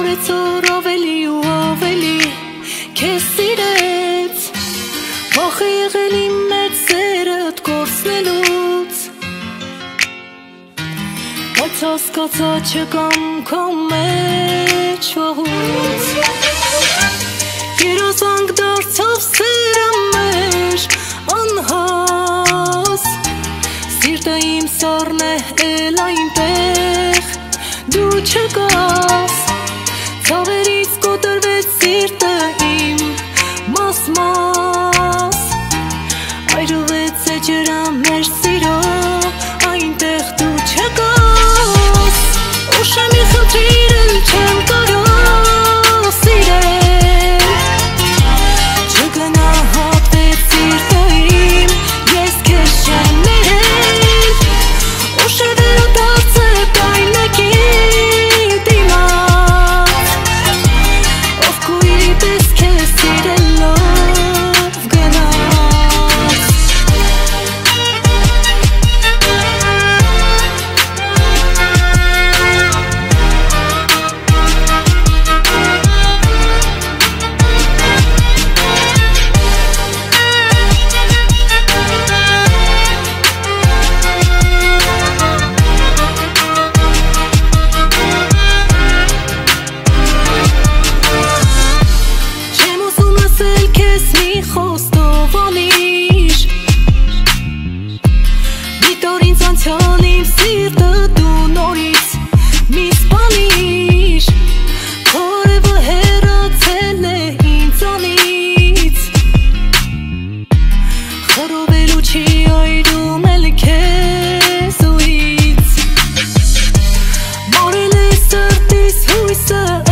Օրեց օր ավելի ու ավելի քեզ սիրեց, վախ է եղել իմ մեծ սերդ կորցնելուց, բայց հասկացա չկամ քո մեջ վաղուց, երազանք դարձավ սերը մեր անհաս, սիրտը իմ սառն է էլ այնտեղ դու չկաս, ցավերից կոտրվեց սիրտը իմ մաս-մաս, այրվեց էջերա մեր սիրո, այնտեղ դու չկաս, ուշ եմ իր խնդիրել չեմ կարող սիրել, չգնահատվեց սիրտը իմ, ես քեզ չեմ ներել, ուշ է վերադարձել այն մեկի դիմաց, ով քույրի պես քեզ սիրելով գնաց, չեմ ուզում ասել քեզ մի խոստով անիր, դիտոր ինձ անցյալ իմ սիրտը դու նորից մի սպանիր, որևէ հեռացել է ինձանից, խռովելու չի այրում էլ քեզ ույց, մարել է սրտիս հույսը